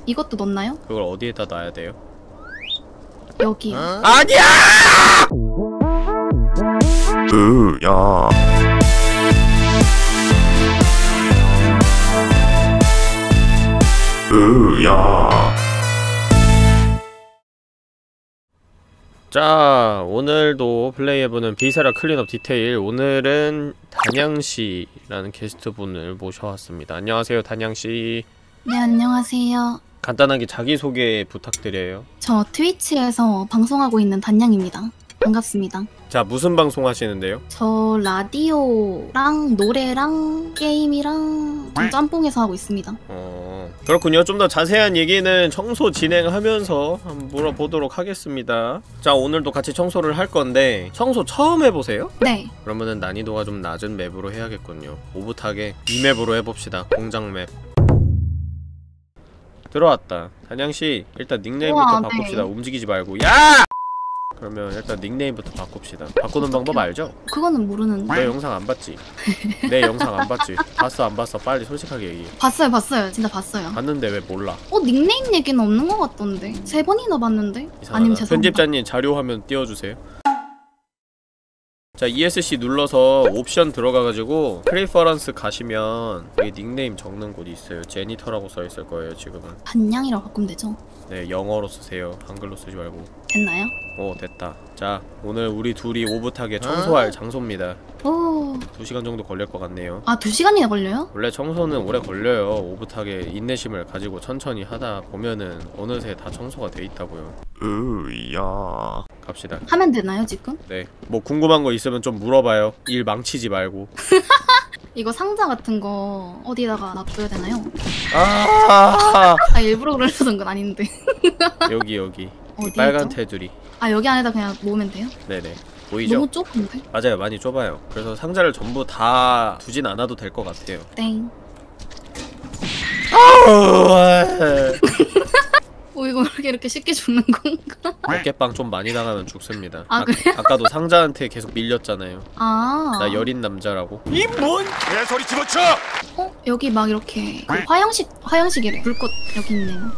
이것도 넣나요? 그걸 어디에다 놔야 돼요? 여기요. 아니야! 야. 야. 자, 오늘도 플레이해보는 비세라 클린업 디테일. 오늘은 단양씨라는 게스트분을 모셔왔습니다. 안녕하세요, 단양씨. 네, 안녕하세요. 간단하게 자기소개 부탁드려요. 저 트위치에서 방송하고 있는 단양입니다. 반갑습니다. 자, 무슨 방송 하시는데요? 저 라디오랑 노래랑 게임이랑 좀 짬뽕해서 하고 있습니다. 그렇군요. 좀 더 자세한 얘기는 청소 진행하면서 한번 물어보도록 하겠습니다. 자, 오늘도 같이 청소를 할 건데 청소 처음 해보세요? 네. 그러면은 난이도가 좀 낮은 맵으로 해야겠군요. 오붓하게 이 맵으로 해봅시다. 공장 맵. 들어왔다. 단양씨, 일단 닉네임부터 우와, 바꿉시다. 네. 움직이지 말고. 야! 그러면 일단 닉네임부터 바꿉시다. 바꾸는 방법 알죠? 그거는 모르는데. 너 영상 안 봤지? 내 영상 안 봤지? 봤어 안 봤어? 빨리 솔직하게 얘기해. 봤어요. 진짜 봤어요. 봤는데 왜 몰라? 닉네임 얘기는 없는 것 같던데. 3번이나 봤는데. 이상하다. 아니면 죄송합니다. 편집자님 자료 화면 띄워주세요. 자, ESC 눌러서 옵션 들어가가지고 프리퍼런스 가시면 여기 닉네임 적는 곳이 있어요. 제니터라고 써있을 거예요. 지금은 단양이라고 바꾸면 되죠? 네, 영어로 쓰세요. 한글로 쓰지 말고. 됐나요? 오, 됐다. 자, 오늘 우리 둘이 오붓하게 청소할 장소입니다. 오. 2시간 정도 걸릴 것 같네요. 아, 2시간이나 걸려요? 원래 청소는 오래 걸려요. 오붓하게 인내심을 가지고 천천히 하다 보면은 어느새 다 청소가 돼 있다고요. 야. 갑시다. 하면 되나요, 지금? 네, 뭐 궁금한 거 있으면 좀 물어봐요. 일 망치지 말고. 이거 상자 같은 거 어디다가 놔둬야 되나요? 아, 일부러 그러려던 건 아닌데. 여기 이 어디 빨간 있죠? 테두리. 아, 여기 안에다 그냥 놓으면 돼요? 네네, 보이죠? 너무 좁은데? 맞아요, 많이 좁아요. 그래서 상자를 전부 다 두진 않아도 될 것 같아요. 땡. 이거 이렇게 쉽게 죽는 건가? 어깨빵 좀 많이 당하면 죽습니다. 아, 그래요? 아까도 상자한테 계속 밀렸잖아요. 아. 나 여린 남자라고. 이 뭔 개소리 집어쳐! 여기 막 이렇게 그 화형식이래. 불꽃 여기 있네요.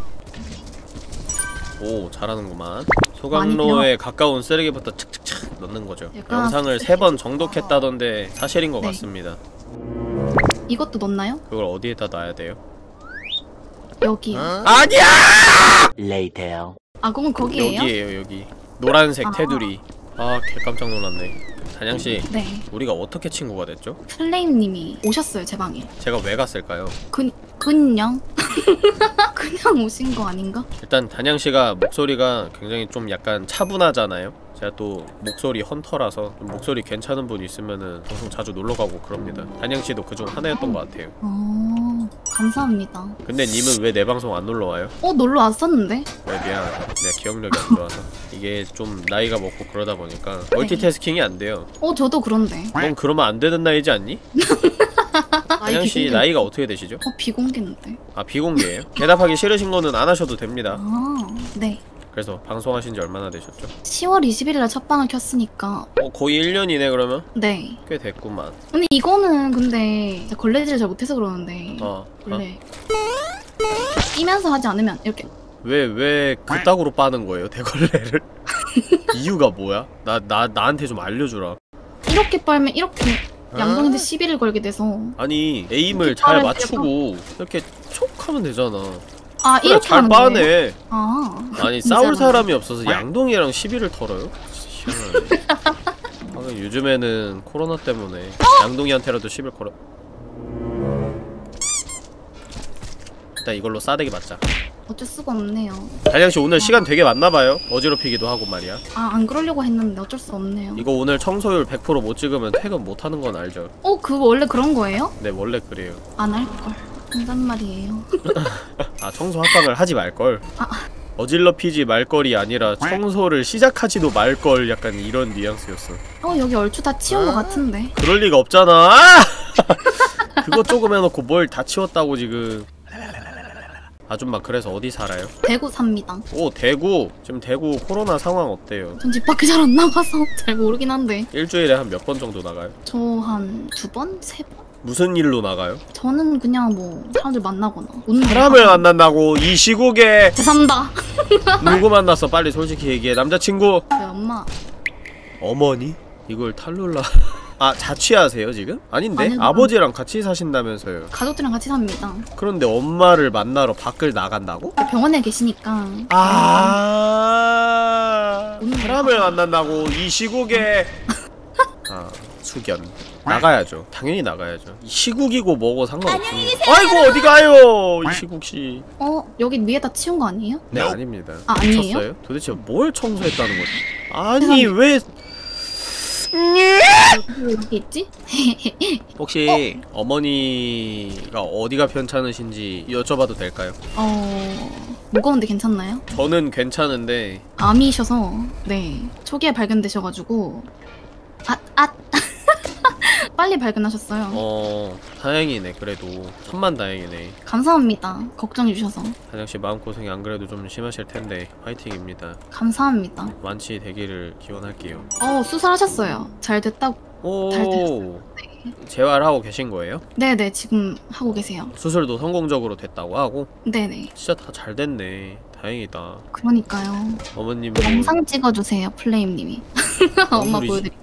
오, 잘하는구만. 소각로에 가까운 쓰레기부터 착착착 넣는 거죠. 약간 영상을 3번 정독했다던데 사실인 것 네. 같습니다. 이것도 넣나요? 그걸 어디에다 놔야 돼요? 여기요. 아니야! Later. 아, 그럼 거기에요? 여기에요, 여기. 노란색 아. 테두리. 아, 개 깜짝 놀랐네. 단양씨, 네. 우리가 어떻게 친구가 됐죠? 플레임님이 오셨어요, 제 방에. 제가 왜 갔을까요? 그냥 그냥 오신 거 아닌가? 일단 단양씨가 목소리가 굉장히 좀 약간 차분하잖아요? 제가 또 목소리 헌터라서 좀 목소리 괜찮은 분 있으면은 방송 자주 놀러가고 그럽니다. 단양씨도 그중 하나였던 것 같아요. 감사합니다. 근데 님은 왜 내 방송 안 놀러와요? 놀러 왔었는데? 왜 미안하다. 내가 기억력이 안 좋아서. 이게 좀 나이가 먹고 그러다 보니까 멀티태스킹이 안 돼요. 저도 그런데. 넌 그러면 안 되는 나이지 않니? 단양씨 나이가 어떻게 되시죠? 비공개인데. 아, 비공개예요? 대답하기 싫으신 거는 안 하셔도 됩니다. 네. 그래서 방송하신 지 얼마나 되셨죠? 10월 21일에 첫 방을 켰으니까. 거의 1년이네 그러면? 네. 꽤 됐구만. 근데 이거는 근데 걸레질을 잘 못해서 그러는데 원래 끼면서 하지 않으면 이렇게 왜 그따구로 빠는 거예요, 대걸레를? 이유가 뭐야? 나한테 좀 알려주라. 이렇게 빨면 이렇게 양동이한테 시비를 걸게 돼서. 아니, 에임을 잘 맞추고 이렇게 촉 하면 되잖아. 그래, 이렇게 잘 하는 빠네. 거예요? 아니, 싸울 사람이 없어서 양동이랑 시비를 털어요? 희한하네. 요즘에는 코로나 때문에 양동이한테라도 시비를 걸어. 일단 이걸로 싸대기 맞자. 어쩔 수가 없네요. 단양씨 오늘 시간 되게 많나봐요. 어지럽히기도 하고 말이야. 안 그러려고 했는데 어쩔 수 없네요. 이거 오늘 청소율 100% 못 찍으면 퇴근 못하는 건 알죠? 그거 원래 그런 거예요? 네, 원래 그래요. 안 할걸. 한단 말이에요. 아, 청소 합방을 하지 말걸. 어질러피지 말걸이 아니라 청소를 시작하지도 말걸, 약간 이런 뉘앙스였어. 여기 얼추 다 치운 거 같은데. 그럴 리가 없잖아. 그거 조금 해놓고 뭘 다 치웠다고 지금. 아줌마, 그래서 어디 살아요? 대구 삽니다. 오, 대구. 지금 대구 코로나 상황 어때요? 전 집 밖에 잘 안 나가서 잘 모르긴 한데. 일주일에 한 몇 번 정도 나가요? 저 한 2번? 3번? 무슨 일로 나가요? 저는 그냥 뭐 사람들 만나거나 웃는 사람을 만난다고 이 시국에. 죄송합니다. 누구 만났어? 빨리 솔직히 얘기해. 남자친구? 저희 엄마. 어머니? 이걸 탈룰라. 아, 자취하세요 지금? 아닌데? 아니요. 아버지랑 같이 사신다면서요. 가족들이랑 같이 삽니다. 그런데 엄마를 만나러 밖을 나간다고? 병원에 계시니까. 사람을 만난다고 이 시국에. 아, 숙연. 나가야죠. 당연히 나가야죠. 이 시국이고 뭐고 상관없습니다. 아이고 어디 가요 이 시국씨. 여기 위에다 치운 거 아니에요? 네, 아닙니다. 아, 아니에요? 미쳤어요? 도대체 뭘 청소했다는 거지? 아니 왜 여기 있지? 혹시 어머니가 어디가 편찮으신지 여쭤봐도 될까요? 무거운데 괜찮나요? 저는 괜찮은데. 암이셔서 네 초기에 발견되셔가지고 빨리 발견하셨어요. 다행이네. 그래도 천만 다행이네. 감사합니다. 걱정해주셔서. 단양씨 마음고생이 안 그래도 좀 심하실 텐데 화이팅입니다. 감사합니다. 완치 되기를 기원할게요. 수술하셨어요. 잘 됐다고. 잘 됐어요. 네. 재활하고 계신 거예요? 네네 지금 하고 계세요. 수술도 성공적으로 됐다고 하고? 네네. 진짜 다 잘 됐네. 다행이다. 그러니까요. 어머님 영상 찍어주세요 플레임님이. 엄마 보여드릴게요.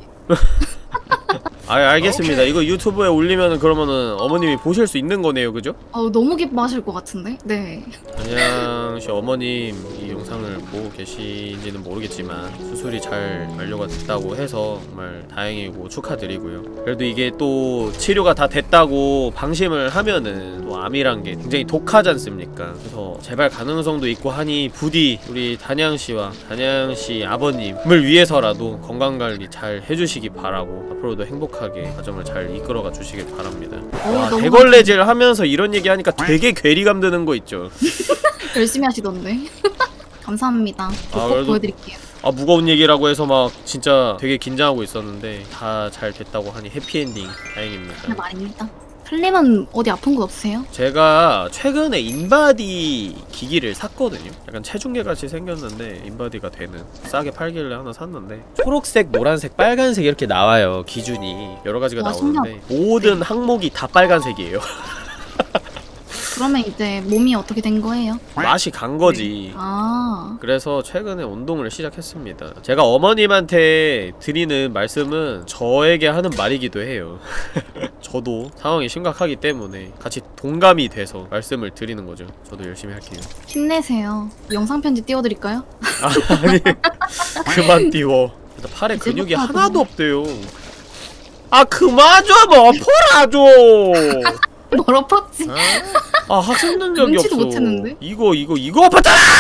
알겠습니다. 이거 유튜브에 올리면 그러면은 어머님이 보실 수 있는 거네요, 그죠? 너무 기뻐하실 것 같은데? 네. 단양씨 어머님 이 영상을 보고 계신지는 모르겠지만 수술이 잘 완료가 됐다고 해서 정말 다행이고 축하드리고요. 그래도 이게 또 치료가 다 됐다고 방심을 하면은 또 암이란 게 굉장히 독하지 않습니까? 그래서 재발 가능성도 있고 하니 부디 우리 단양씨와 단양씨 아버님을 위해서라도 건강관리 잘 해주시기 바라고 앞으로도 행복하게 가정을 잘 이끌어가 주시길 바랍니다. 와, 대걸레질 하면서 이런 얘기 하니까 되게 괴리감 드는 거 있죠. 열심히 하시던데. 감사합니다. 꼭 그래도 보여드릴게요. 무거운 얘기라고 해서 막 진짜 되게 긴장하고 있었는데 다 잘 됐다고 하니 해피엔딩 다행입니다. 말입니다. 플림은 어디 아픈 거 없으세요? 제가 최근에 인바디 기기를 샀거든요. 약간 체중계 같이 생겼는데 인바디가 되는, 싸게 팔길래 하나 샀는데 초록색, 노란색, 빨간색 이렇게 나와요. 기준이 여러 가지가 나오는데 모든 항목이 다 빨간색이에요. 그러면 이제 몸이 어떻게 된 거예요? 맛이 간 거지. 그래서 최근에 운동을 시작했습니다. 제가 어머님한테 드리는 말씀은 저에게 하는 말이기도 해요. 저도 상황이 심각하기 때문에 같이 동감이 돼서 말씀을 드리는 거죠. 저도 열심히 할게요. 힘내세요. 영상 편지 띄워드릴까요? 아니 그만 띄워. 팔에 근육이 하나도 없대요. 그만 좀 엎어라 좀. 뭘 엎었지? 학습 능력이 눈치도 없어. 못했는데? 이거 엎었잖아!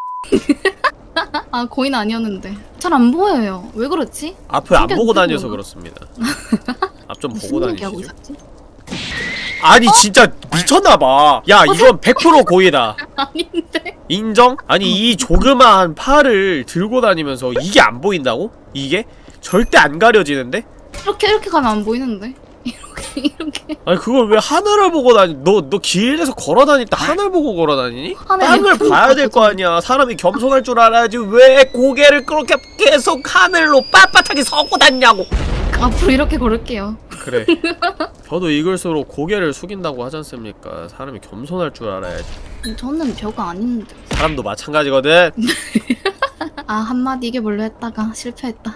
거의는 아니었는데. 잘 안 보여요. 왜 그렇지? 앞을 안 보고 다녀서 그렇습니다. 앞 좀 보고 다니시죠. 아니 진짜 미쳤나봐. 야 이건 100% 고의다. 아닌데. 인정? 아니 이 조그마한 팔을 들고 다니면서 이게 안 보인다고? 이게? 절대 안 가려지는데? 이렇게 가면 안 보이는데. 이렇게. 아니 그걸 왜 하늘을 보고 다니? 너 길에서 걸어 다닐 때 하늘 보고 걸어 다니니? 땅을 봐야 될 거 아니야. 사람이 겸손할 줄 알아야지. 왜 고개를 그렇게 계속 하늘로 빳빳하게 서고 다니냐고. 앞으로 이렇게 걸을게요. 그래. 저도 이글수록 고개를 숙인다고 하지 않습니까? 사람이 겸손할 줄 알아야지. 저는 별거 아닌데. 사람도 마찬가지거든. 한마디 이겨보려 했다가 실패했다.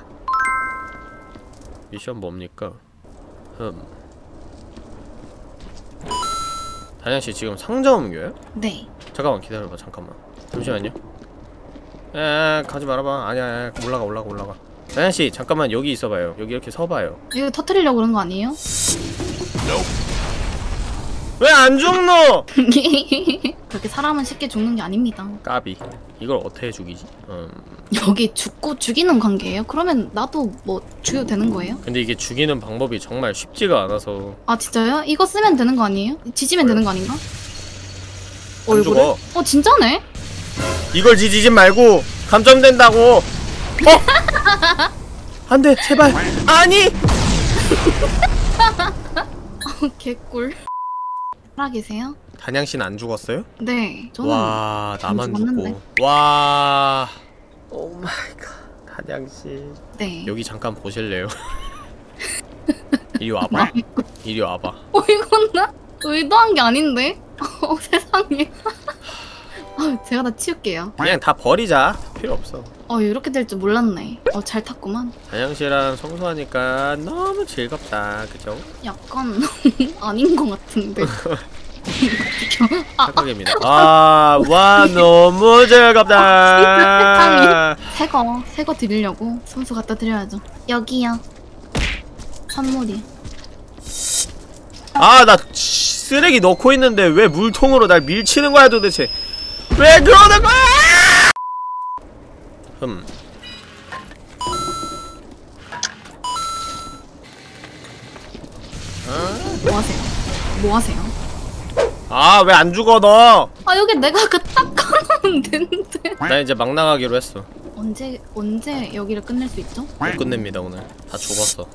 미션 뭡니까? 단양씨 지금 상자 옮겨요? 네. 잠깐만 기다려봐. 잠깐만 잠시만요. 가지 말아봐. 아니야 올라가. 단양씨 잠깐만 여기 있어봐요. 여기 이렇게 서봐요. 이거 터뜨리려고 그런 거 아니에요? 왜 안 죽노? 그렇게 사람은 쉽게 죽는 게 아닙니다. 까비. 이걸 어떻게 죽이지? 여기 죽고 죽이는 관계예요? 그러면 나도 뭐 죽여도 되는 거예요? 근데 이게 죽이는 방법이 정말 쉽지가 않아서. 진짜요? 이거 쓰면 되는 거 아니에요? 지지면 되는 거 아닌가? 안 죽어. 진짜네? 이걸 지지지 말고 감점된다고. 안돼 제발. 아니. 개꿀. 살아계세요? 단양씨는 안 죽었어요? 네. 저는 와 나만 죽었는데. 죽고. 와. 오 마이 갓. 단양씨. 네. 여기 잠깐 보실래요? 이리 와봐. 이리 와봐. 이건 나 의도한 게 아닌데? 세상에. 제가 다 치울게요. 그냥 다 버리자. 필요 없어. 이렇게 될 줄 몰랐네. 잘 탔구만. 단양씨랑 청소하니까 너무 즐겁다. 그죠? 약간 아닌 것 같은데. 착각입니다. 와 너무 즐겁다. 새거 드리려고 손수 갖다 드려야죠. 여기요. 선물이. 나 쓰레기 넣고 있는데 왜 물통으로 날 밀치는 거야 도대체? 왜 그러는 거야? 뭐 하세요? 왜 안 죽어 너? 여기 내가 아까 딱 가놓으면 되는데. 나 이제 막 나가기로 했어. 언제 여기를 끝낼 수 있죠? 못 끝냅니다 오늘. 다 죽었어.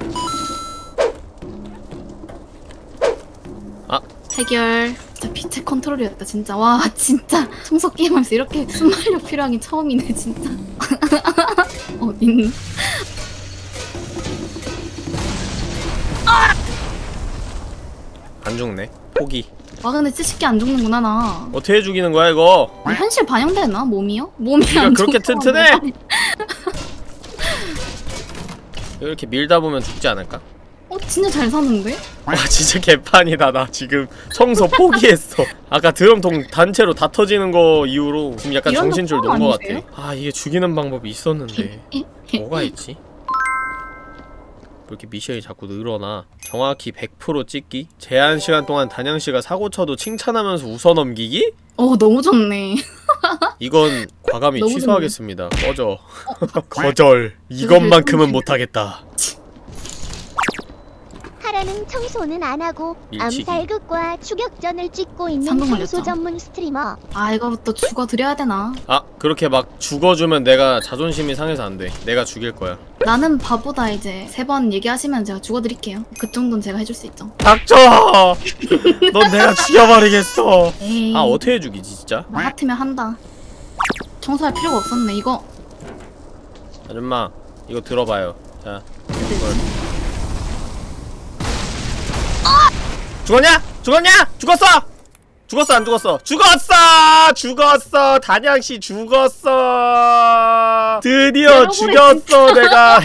해결. 진짜 빛의 컨트롤이었다 진짜. 와 진짜 청소 게임하면서 이렇게 순발력 필요한 게 처음이네 진짜. 어딨니? 안 죽네. 포기. 근데 진짜 쉽게 안 죽는구나 나. 어떻게 죽이는 거야 이거? 현실 반영되나? 몸이요? 몸이 네가 안 그렇게 죽어. 튼튼해? 이렇게 밀다 보면 죽지 않을까? 진짜 잘 사는데? 와 진짜 개판이다. 나 지금 청소 포기했어. 아까 드럼통 단체로 다 터지는 거 이후로 지금 약간 이런 정신줄 거 놓은 거 아니세요? 같아. 이게 죽이는 방법이 있었는데 뭐가 있지? 왜 이렇게 미션이 자꾸 늘어나? 정확히 100% 찍기? 제한 시간 동안 단양씨가 사고 쳐도 칭찬하면서 웃어넘기기? 너무 좋네. 이건 과감히 너무 취소하겠습니다. 꺼져. 거절. 이것만큼은 못하겠다. 하라는 청소는 안 하고 밀치기. 암살극과 추격전을 찍고 있는 상금 청소 걸렸죠? 전문 스트리머. 이거부터 죽어드려야 되나? 그렇게 막 죽어주면 내가 자존심이 상해서 안 돼. 내가 죽일 거야. 나는 바보다 이제 3번 얘기하시면 제가 죽어드릴게요. 그 정도는 제가 해줄 수 있죠. 닥쳐! 넌 내가 죽여버리겠어. 에이. 어떻게 죽이지 진짜? 나 같으면 한다. 청소할 필요가 없었네 이거. 아줌마 이거 들어봐요. 자 이걸. 죽었냐? 죽었냐? 죽었어! 죽었어 안 죽었어? 죽었어! 단양씨 죽었어! 드디어 죽였어. 내가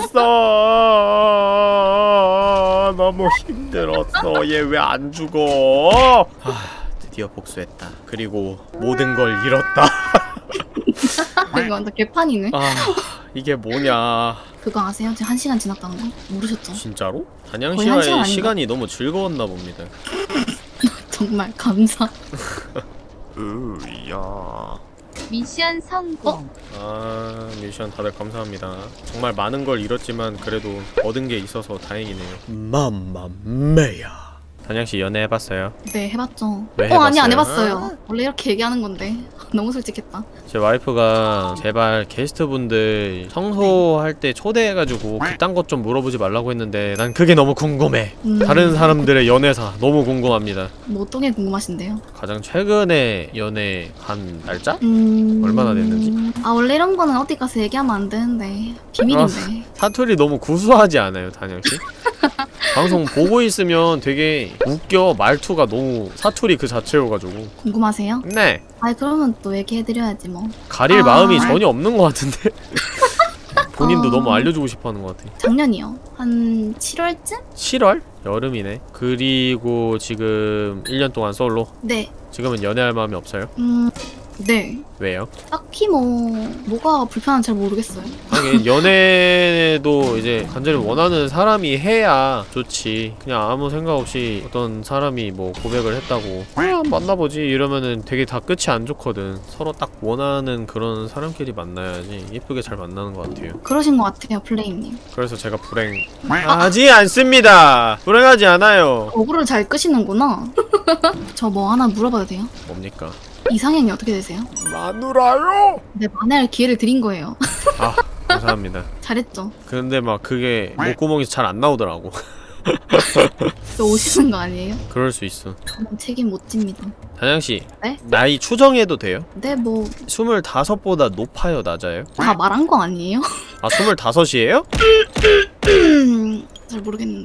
해냈어. 너무 힘들었어. 얘 왜 안 죽어? 드디어 복수했다. 그리고 모든 걸 잃었다. 이거 완전 개판이네. 이게 뭐냐. 그거 아세요? 지금 1시간 지났다는 거? 모르셨죠? 진짜로? 거의 한 시간 단양씨와의 아닌가? 시간이 너무 즐거웠나 봅니다. 정말 감사. 으야. 미션 성공. 미션 다들 감사합니다. 정말 많은 걸 잃었지만 그래도 얻은 게 있어서 다행이네요. 맘마메야. 단양씨 연애해봤어요? 네 해봤죠. 왜 아니 안 해봤어요? 해봤어요. 원래 이렇게 얘기하는 건데. 너무 솔직했다. 제 와이프가 제발 게스트분들 청소할 때 초대해가지고 그딴 것 좀 물어보지 말라고 했는데 난 그게 너무 궁금해. 다른 사람들의 연애사 너무 궁금합니다. 뭐 어떤 게 궁금하신데요? 가장 최근에 연애한 날짜? 얼마나 됐는지? 원래 이런 거는 어디 가서 얘기하면 안 되는데 비밀인데. 사투리 너무 구수하지 않아요, 단양씨? 방송 보고 있으면 되게 웃겨. 말투가 너무 사투리 그 자체여가지고. 궁금하세요? 네. 그러면 또 얘기해드려야지 뭐. 가릴 마음이 전혀 없는 것 같은데? 본인도 너무 알려주고 싶어하는 것 같아. 작년이요. 한 7월쯤? 7월? 여름이네. 그리고 지금 1년 동안 솔로? 네. 지금은 연애할 마음이 없어요? 네. 왜요? 딱히 뭐가 불편한지 잘 모르겠어요. 하긴 연애도 이제 간절히 원하는 사람이 해야 좋지. 그냥 아무 생각 없이 어떤 사람이 뭐 고백을 했다고 만나보지 이러면은 되게 다 끝이 안 좋거든. 서로 딱 원하는 그런 사람끼리 만나야지 예쁘게 잘 만나는 것 같아요. 그러신 것 같아요, 플레임님. 그래서 제가 불행하지 않습니다. 불행하지 않아요. 어그를 잘 끄시는구나. 저 뭐 하나 물어봐도 돼요? 뭡니까? 이상형이 어떻게 되세요? 마누라요? 네, 만날 기회를 드린 거예요. 감사합니다. 잘했죠? 근데 막 그게 목구멍에서 잘 안 나오더라고. 저 오시는 거 아니에요? 그럴 수 있어. 저는 책임 못 집니다. 단양씨, 네? 나이 추정해도 돼요? 네, 25보다 높아요, 낮아요? 다 말한 거 아니에요? 25이에요? 잘 모르겠는데.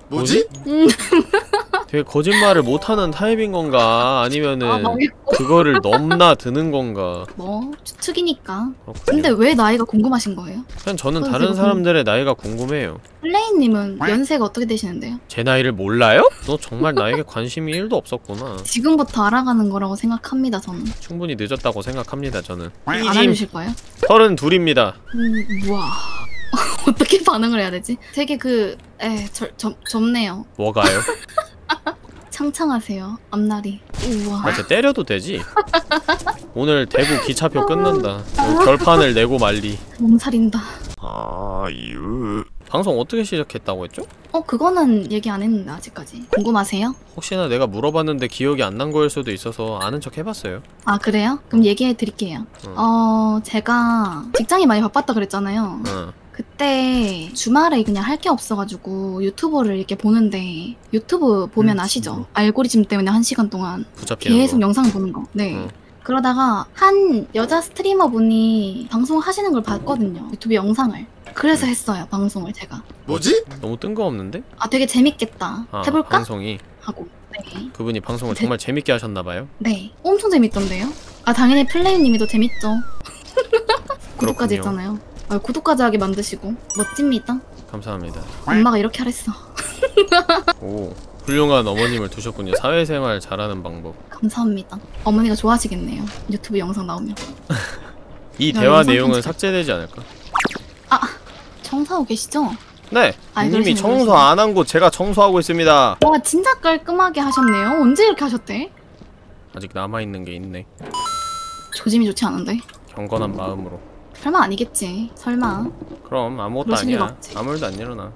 뭐지? 되게 거짓말을 못하는 타입인 건가? 아니면은 망했고. 그거를 넘나 드는 건가? 뭐 추측이니까. 그렇군요. 근데 왜 나이가 궁금하신 거예요? 그냥 저는 그건 다른 제가 사람들의 나이가 궁금해요. 플레이님은 연세가 어떻게 되시는데요? 제 나이를 몰라요? 너 정말 나에게 관심이 1도 없었구나. 지금부터 알아가는 거라고 생각합니다, 저는. 충분히 늦었다고 생각합니다, 저는. 알아주실 거예요? 32입니다. 우와. 어떻게 반응을 해야 되지? 되게 젊네요. 뭐가요? 창창하세요, 앞날이. 우와. 나 쟤 때려도 되지? 오늘 대구 기차표 끊는다. 결판을 내고 말리. 몸살인다. 아유. 방송 어떻게 시작했다고 했죠? 그거는 얘기 안 했는데 아직까지. 궁금하세요? 혹시나 내가 물어봤는데 기억이 안 난 거일 수도 있어서 아는 척 해봤어요. 아, 그래요? 그럼 얘기해 드릴게요. 제가 직장이 많이 바빴다 그랬잖아요. 그때 주말에 그냥 할 게 없어가지고 유튜브를 이렇게 보는데, 유튜브 보면 아시죠? 알고리즘 때문에 1시간 동안 붙잡히는 계속 거. 영상 보는 거. 네. 그러다가 한 여자 스트리머 분이 방송하시는 걸 봤거든요. 유튜브 영상을. 그래서 했어요, 방송을 제가. 뭐지? 너무 뜬금없는데? 아, 되게 재밌겠다. 해볼까? 방송이. 하고. 네. 그분이 방송을 정말 재밌게 하셨나봐요. 네. 엄청 재밌던데요? 아, 당연히 플레이님이 더 재밌죠. 구독까지 그렇군요. 했잖아요. 구독까지 하게 만드시고. 멋집니다. 감사합니다. 엄마가 이렇게 하랬어. 오, 훌륭한 어머님을 두셨군요. 사회생활 잘하는 방법. 감사합니다. 어머니가 좋아하시겠네요. 유튜브 영상 나오면. 이 야, 대화 영상 내용은 편집. 삭제되지 않을까? 청소하고 계시죠? 네! 아이, 님이 그러시네, 청소 그러시네. 안 한 곳 제가 청소하고 있습니다. 와, 진짜 깔끔하게 하셨네요. 언제 이렇게 하셨대? 아직 남아있는 게 있네. 조짐이 좋지 않은데? 경건한 마음으로. 설마 아니겠지. 설마. 그럼 아무것도 그러실 리가 아니야. 없지. 아무 일도 안 일어나.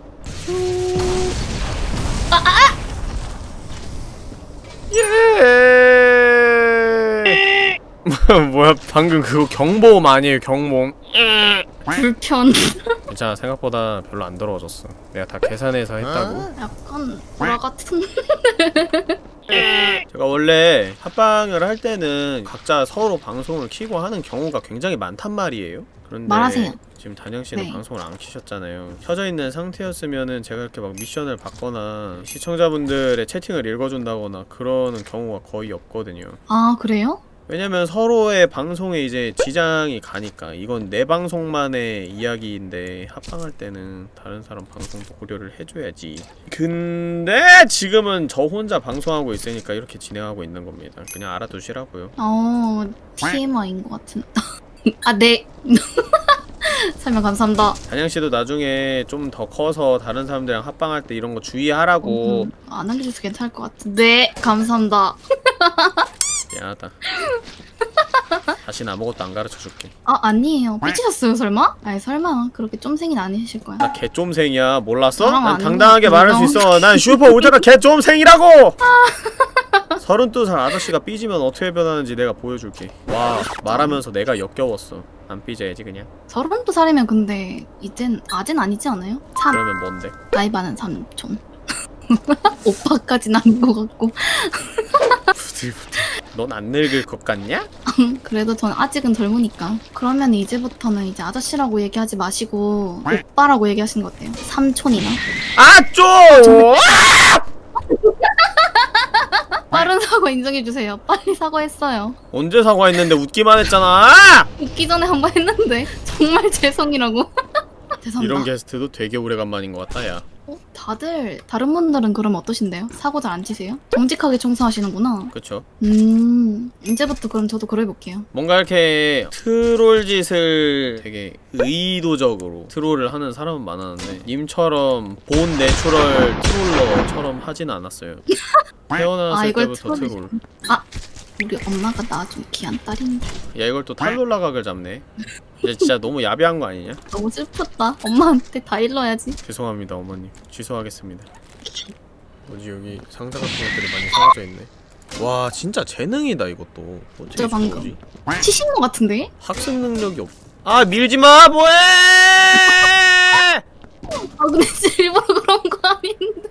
예! 뭐야, 방금 그거 경보음 아니에요, 경보음. 불편. 괜찮아, 생각보다 별로 안 더러워졌어. 내가 다 계산해서 했다고. 약간 보라 같은. 제가 원래 합방을 할 때는 각자 서로 방송을 키고 하는 경우가 굉장히 많단 말이에요. 그런데 말하세요. 지금 단영씨는 네. 방송을 안 키셨잖아요. 켜져 있는 상태였으면은 제가 이렇게 막 미션을 받거나 시청자분들의 채팅을 읽어준다거나 그러는 경우가 거의 없거든요. 아, 그래요? 왜냐면 서로의 방송에 이제 지장이 가니까. 이건 내 방송만의 이야기인데 합방할 때는 다른 사람 방송도 고려를 해줘야지. 근데 지금은 저 혼자 방송하고 있으니까 이렇게 진행하고 있는 겁니다. 그냥 알아두시라고요. TMI인 것 같은. 아, 네. 설명 감사합니다. 단양씨도 나중에 좀 더 커서 다른 사람들이랑 합방할 때 이런 거 주의하라고. 안 알려줘서 괜찮을 것 같은데. 네, 감사합니다. 미안하다. 다시는 아무것도 안 가르쳐줄게. 아, 아니에요. 삐치셨어요, 설마? 아니, 설마. 그렇게 쫌생이는 아니실 거야. 나 개쫌생이야. 몰랐어? 나랑 난 아닌 당당하게 것 말할 수 같은데. 있어. 난 슈퍼 우자가 개쫌생이라고! 32살 아저씨가 삐지면 어떻게 변하는지 내가 보여줄게. 와, 말하면서 내가 역겨웠어. 안 삐져야지 그냥. 32살이면 근데 이젠 아진 아니지 않아요? 그러면 뭔데? 나이 많은 삼촌. 오빠까진 아닌 것 같고. 부들부들. 넌 안 늙을 것 같냐? 그래도 전 아직은 젊으니까. 그러면 이제부터는 이제 아저씨라고 얘기하지 마시고 오빠라고 얘기하시는 거 어때요? 삼촌이나. 아, 좀! 빠른 사과 인정해주세요. 빨리 사과했어요. 언제 사과했는데 웃기만 했잖아! 웃기 전에 한 번 했는데 정말 죄송이라고. 죄송합니다. 이런 게스트도 되게 오래간만인 것 같다, 야. 다들 다른 분들은 그럼 어떠신데요? 사고 잘 안 치세요? 정직하게 청소하시는구나. 그쵸? 이제부터 그럼 저도 그래볼게요. 뭔가 이렇게 트롤 짓을 되게 의도적으로 트롤을 하는 사람은 많았는데 님처럼 본 내추럴 트롤러처럼 하진 않았어요. 태어났을 이걸 때부터 트롤이지. 트롤. 우리 엄마가 나 좀 귀한 딸인데. 야, 이걸 또 탈롤라각을 잡네. 이제 진짜 너무 야비한 거 아니냐? 너무 슬펐다. 엄마한테 다 일러야지. 죄송합니다, 어머니. 취소하겠습니다. 뭐지, 여기 상자 같은 것들이 많이 사라져 있네. 와, 진짜 재능이다, 이것도. 어떻게 저 방금. 뭐지? 치신 것 같은데? 학습 능력이 없. 아, 밀지마! 뭐해! 근데 진짜 일부러 그런 거 아닌데.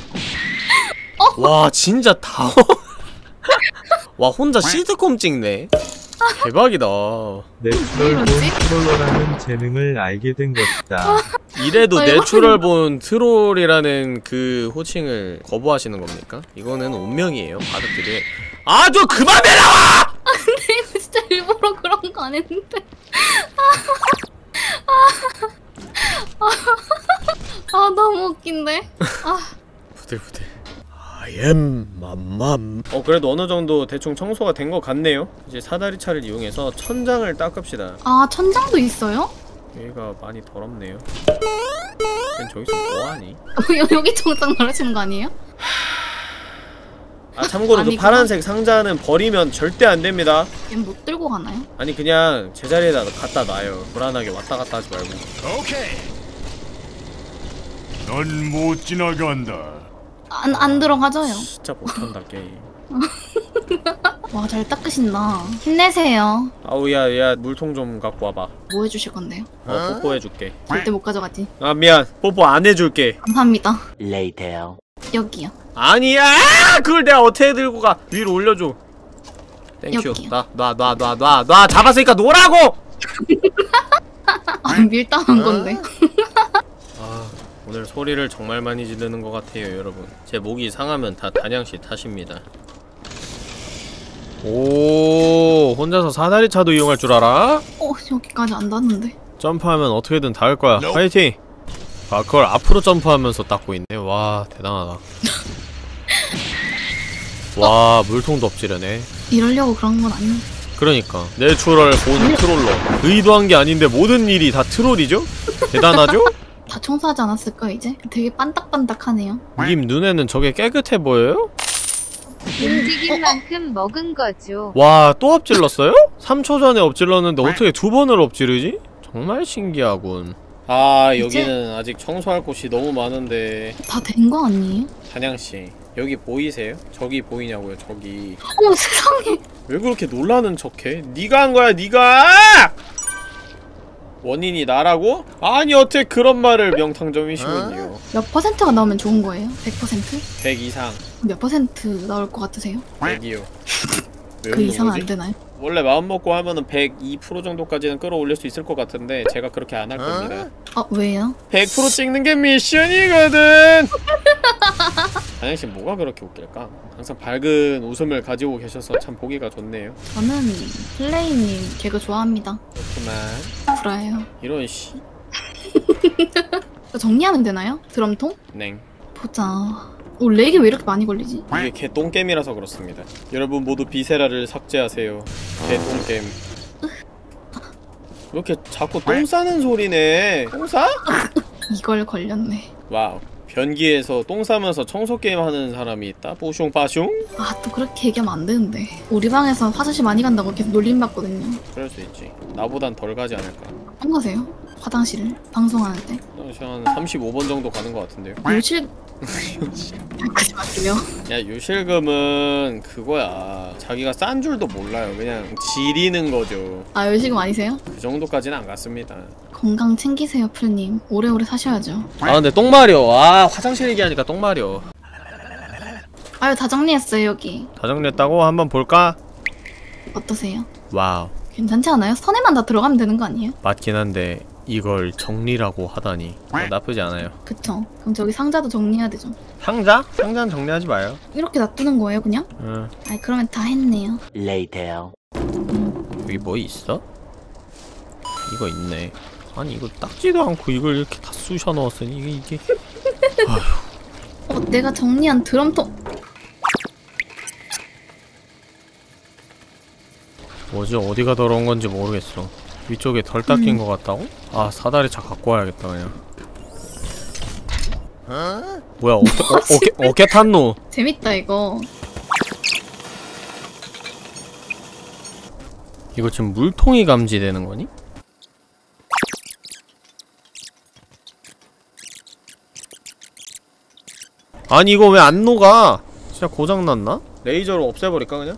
와, 진짜 다. 와, 혼자 시트콤 찍네. 대박이다. 내추럴 본 뭐지? 트롤러라는 재능을 알게 된 것이다. 이래도 아이고. 내추럴본 트롤이라는 그 호칭을 거부하시는 겁니까? 이거는 운명이에요. 받아들여. 아, 좀 그만 내려와! 근데 이거 진짜 일부러 그런 거 안 했는데. 너무 웃긴데. 부들부들. I am 맘맘. 그래도 어느 정도 대충 청소가 된 것 같네요. 이제 사다리차를 이용해서 천장을 닦읍시다. 천장도 있어요? 여기가 많이 더럽네요. 넌 저기서 뭐하니? 여기 천장 말하시는 거 아니에요? 참고로 그 아니구나. 파란색 상자는 버리면 절대 안 됩니다. 얘는 못 들고 가나요? 아니 그냥 제자리에다 갖다 놔요. 불안하게 왔다 갔다 하지 말고. 오케이. 넌 못 지나간다. 안 들어가져요. 진짜 못한다 게임. 와, 잘 닦으신다. 힘내세요. 아우 야 물통 좀 갖고 와봐. 뭐 해주실 건데요? 뽀뽀해줄게. 절대 못 가져가지. 아 미안. 뽀뽀 안 해줄게. 감사합니다. Later. 여기요. 아니야! 그걸 내가 어떻게 들고 가? 위로 올려줘. 땡큐. 여기요. 놔. 잡았으니까 놓으라고! 밀당한 건데. 오늘 소리를 정말 많이 지르는 것 같아요, 여러분. 제 목이 상하면 다 단양씨 탓입니다. 오, 혼자서 사다리차도 이용할 줄 알아? 여기까지 안 닿는데. 점프하면 어떻게든 닿을 거야. 파이팅! 그걸 앞으로 점프하면서 닦고 있네. 와, 대단하다. 와, 물통도 엎지르네. 이러려고 그런 건 아닌데. 그러니까 내추럴 본 트롤러. 의도한 게 아닌데 모든 일이 다 트롤이죠? 대단하죠? 다 청소하지 않았을까 이제? 되게 반딱반딱하네요. 님 눈에는 저게 깨끗해 보여요? 움직인 만큼 먹은 거죠. 와, 또 엎질렀어요? 3초 전에 엎질렀는데 어떻게 두 번을 엎지르지? 정말 신기하군. 여기는 아직 청소할 곳이 너무 많은데. 다 된 거 아니에요? 단양씨, 여기 보이세요? 저기 보이냐고요, 저기. 세상에. 왜 그렇게 놀라는 척해? 네가 한 거야, 네가! 원인이 나라고? 아니 어떻게 그런 말을 명탕점이시군요. 몇 퍼센트가 나오면 좋은 거예요? 100%? 100 이상. 몇 퍼센트 나올 것 같으세요? 100이요. 그 이상은 안 되나요? 원래 마음먹고 하면은 102% 정도까지는 끌어올릴 수 있을 것 같은데 제가 그렇게 안 할 겁니다. 왜요? 100% 찍는 게 미션이거든! 단양씨 뭐가 그렇게 웃길까? 항상 밝은 웃음을 가지고 계셔서 참 보기가 좋네요. 저는 플레이님 개그 좋아합니다. 그렇구만. 불화해요. 이런 씨. 정리하면 되나요? 드럼통? 냉. 보자. 렉이 왜 이렇게 많이 걸리지? 이게 개 똥겜이라서 그렇습니다. 여러분 모두 비세라를 삭제하세요. 개 똥겜. 왜 이렇게 자꾸 똥 싸는 소리네? 똥 싸? 이걸 걸렸네. 와우. 변기에서 똥 싸면서 청소 게임 하는 사람이 있다? 뽀숑 빠숑? 또 그렇게 얘기하면 안 되는데. 우리 방에서 화장실 많이 간다고 계속 놀림받거든요. 그럴 수 있지. 나보단 덜 가지 않을까. 안 가세요? 화장실을? 방송하는 때? 한 35번 정도 가는 것 같은데요. 요실... 그지 마세요. 야, 요실금은 그거야. 자기가 싼 줄도 몰라요. 그냥 지리는 거죠. 요실금 아니세요? 그 정도까지는 안 갔습니다. 건강 챙기세요, 풀님. 오래오래 사셔야죠. 근데 똥 마려. 화장실 얘기하니까 똥 마려. 다 정리했어요, 여기. 다 정리했다고? 한번 볼까? 어떠세요? 와우. 괜찮지 않아요? 선에만 다 들어가면 되는 거 아니에요? 맞긴 한데 이걸 정리라고 하다니 나쁘지 않아요. 그쵸. 그럼 저기 상자도 정리해야 되죠. 상자? 상자는 정리하지 마요. 이렇게 놔두는 거예요, 그냥? 응. 그러면 다 했네요. Later. 여기 뭐 있어? 이거 있네. 아니 이거 닦지도 않고 이걸 이렇게 다 쑤셔 넣었으니 이게 내가 정리한 드럼통. 뭐지? 어디가 더러운 건지 모르겠어. 위쪽에 덜 닦인 것 같다고? 사다리차 갖고 와야겠다 그냥. 뭐야? 어깨 탔노? 재밌다, 이거. 이거 지금 물통이 감지되는 거니? 아니 이거 왜 안 녹아? 진짜 고장났나? 레이저로 없애버릴까 그냥?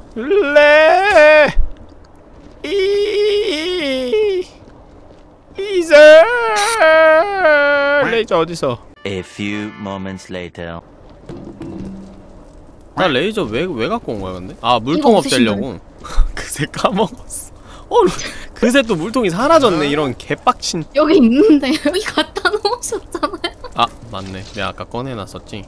레이저 어디서? A few moments later. 나 레이저 왜 갖고 온 거야 근데? 물통 이거 없애려고. 그새 까먹었어. 그새 또 물통이 사라졌네. 이런 개빡친. 여기 있는데 여기 갖다 놓으셨잖아요. 아 맞네, 내가 아까 꺼내놨었지.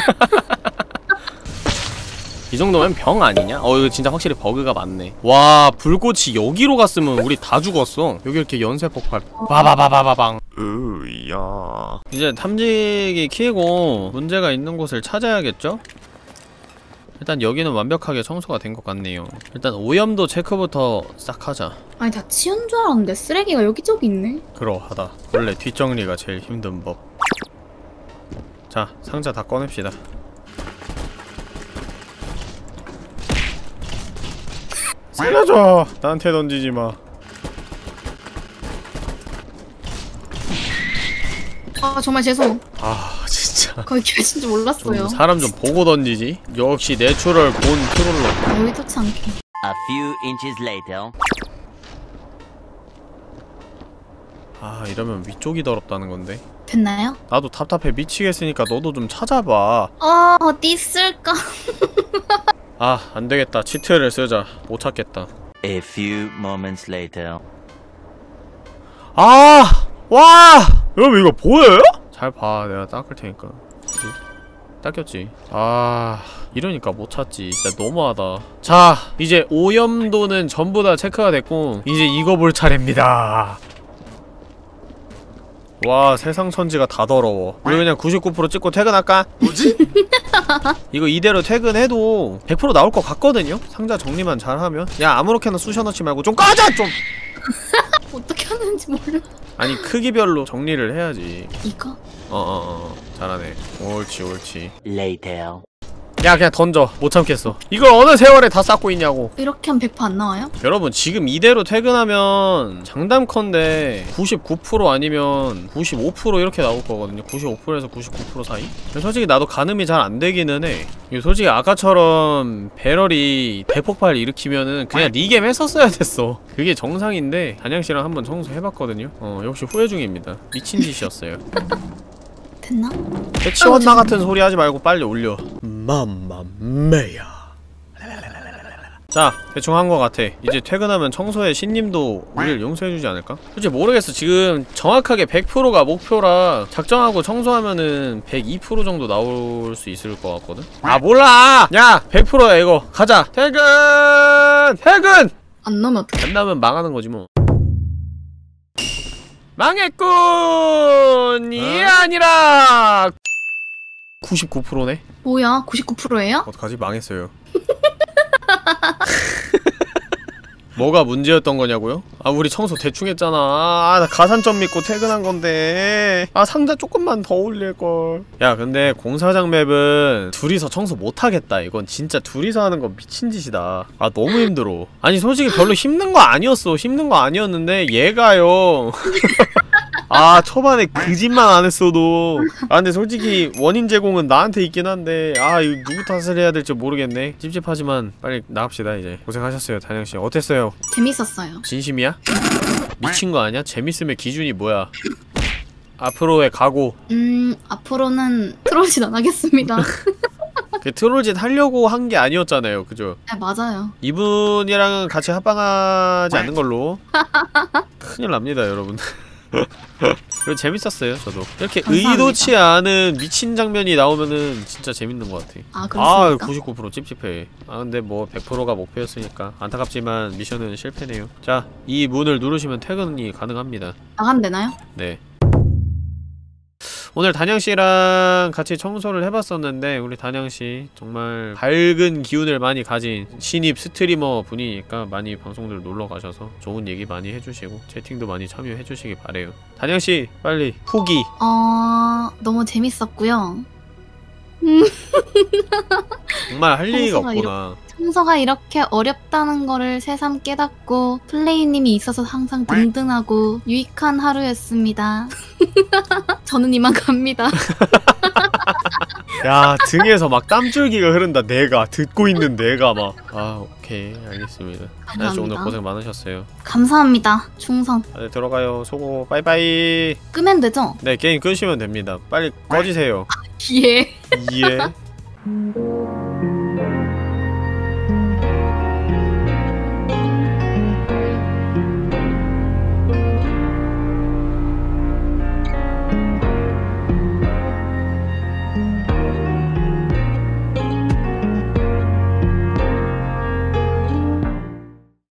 이 정도면 병 아니냐? 이거 진짜 확실히 버그가 많네. 와, 불꽃이 여기로 갔으면 우리 다 죽었어. 여기 이렇게 연쇄 폭발 바바바바바방. 으야. 이제 탐지기 키고 문제가 있는 곳을 찾아야겠죠? 일단 여기는 완벽하게 청소가 된 것 같네요. 일단 오염도 체크부터 싹 하자. 아니 다 치운 줄 알았는데 쓰레기가 여기저기 있네. 그러하다. 원래 뒷정리가 제일 힘든 법. 자, 상자 다 꺼냅시다. 살려줘! 나한테 던지지마. 아 정말 죄송. 아 진짜 거기 계신 줄 몰랐어요. 좀 사람 좀 보고 던지지? 역시 내추럴 본 트롤러. 여기 좋지 않게. A few inches later. 아 이러면 위쪽이 더럽다는 건데. 됐나요? 나도 답답해 미치겠으니까 너도 좀 찾아봐. 어디 있을까? 아 안되겠다. 치트를 쓰자. 못 찾겠다. A few moments later. 아! 와! 여러분 이거 보여요? 잘 봐. 내가 닦을 테니까. 닦였지. 아... 이러니까 못 찾지. 진짜 너무하다. 자, 이제 오염도는 전부 다 체크가 됐고 이제 이거 볼 차례입니다. 와, 세상 천지가 다 더러워. 우리 그냥 99% 찍고 퇴근할까? 뭐지? 이거 이대로 퇴근해도 100% 나올 것 같거든요? 상자 정리만 잘하면. 야, 아무렇게나 쑤셔넣지 말고 좀 꺼져! 좀! 어떻게 하는지 몰라. 아니, 크기별로 정리를 해야지. 이거? 잘하네. 옳지, 옳지. Later. 야, 그냥 던져. 못 참겠어. 이걸 어느 세월에 다 쌓고 있냐고. 이렇게 하면 100% 안 나와요? 여러분, 지금 이대로 퇴근하면 장담컨대 99% 아니면 95% 이렇게 나올 거거든요. 95%에서 99% 사이? 솔직히 나도 가늠이 잘 안 되기는 해. 솔직히 아까처럼 배럴이 대폭발 일으키면은 그냥 리겜 했었어야 됐어. 그게 정상인데 단양씨랑 한번 청소해봤거든요. 역시 후회 중입니다. 미친 짓이었어요. 됐나? 해치웠나 같은 소리 하지 말고 빨리 올려. 맘마메야. 자, 대충 한 거 같아. 이제 퇴근하면 청소에 신님도 우리를 용서해주지 않을까? 솔직히 모르겠어. 지금 정확하게 100%가 목표라 작정하고 청소하면은 102% 정도 나올 수 있을 것 같거든? 아 몰라! 야! 100%야 이거. 가자! 퇴근! 퇴근! 안 나오면 어떡해? 안 나오면 망하는 거지 뭐. 망했군! 이게 아니라 99%네? 뭐야? 99%예요? 어떡하지? 망했어요. 뭐가 문제였던 거냐고요? 아 우리 청소 대충 했잖아. 아 나 가산점 믿고 퇴근한 건데. 아 상자 조금만 더 올릴걸. 야 근데 공사장 맵은 둘이서 청소 못하겠다. 이건 진짜 둘이서 하는 거 미친 짓이다. 아 너무 힘들어. 아니 솔직히 별로 힘든 거 아니었어. 힘든 거 아니었는데 얘가요. 아 초반에 그 짓만 안 했어도. 아 근데 솔직히 원인 제공은 나한테 있긴 한데 아 이거 누구 탓을 해야 될지 모르겠네. 찝찝하지만 빨리 나갑시다 이제. 고생하셨어요 단영씨. 어땠어요? 재밌었어요. 진심이야? 미친 거 아니야? 재밌음의 기준이 뭐야? 앞으로의 각오. 앞으로는 트롤짓 안 하겠습니다. 그 트롤짓 하려고 한 게 아니었잖아요, 그죠? 네, 맞아요. 이분이랑은 같이 합방하지 않는 걸로. 큰일 납니다, 여러분. 그리고 재밌었어요, 저도. 이렇게 감사합니다. 의도치 않은 미친 장면이 나오면은 진짜 재밌는 것 같아. 아, 그렇습니까? 99% 찝찝해. 아, 근데 뭐 100%가 목표였으니까 안타깝지만 미션은 실패네요. 자, 이 문을 누르시면 퇴근이 가능합니다. 나가면 되나요? 네. 오늘 단양씨랑 같이 청소를 해봤었는데 우리 단양씨 정말 밝은 기운을 많이 가진 신입 스트리머 분이니까 많이 방송들 놀러가셔서 좋은 얘기 많이 해주시고 채팅도 많이 참여해주시기 바래요. 단양씨 빨리 후기. 너무 재밌었고요. 정말 할 얘기가 청소가 없구나. 청소가 이렇게 어렵다는 거를 새삼 깨닫고 플레이님이 있어서 항상 든든하고 유익한 하루였습니다. 저는 이만 갑니다. 야 등에서 막 땀줄기가 흐른다. 내가 듣고 있는 내가 막. 아 오케이 알겠습니다. 단양씨 오늘 고생 많으셨어요. 감사합니다. 충성. 네, 들어가요. 수고. 빠이빠이. 끄면 되죠? 네 게임 끄시면 됩니다. 빨리 꺼지세요. 예. 예.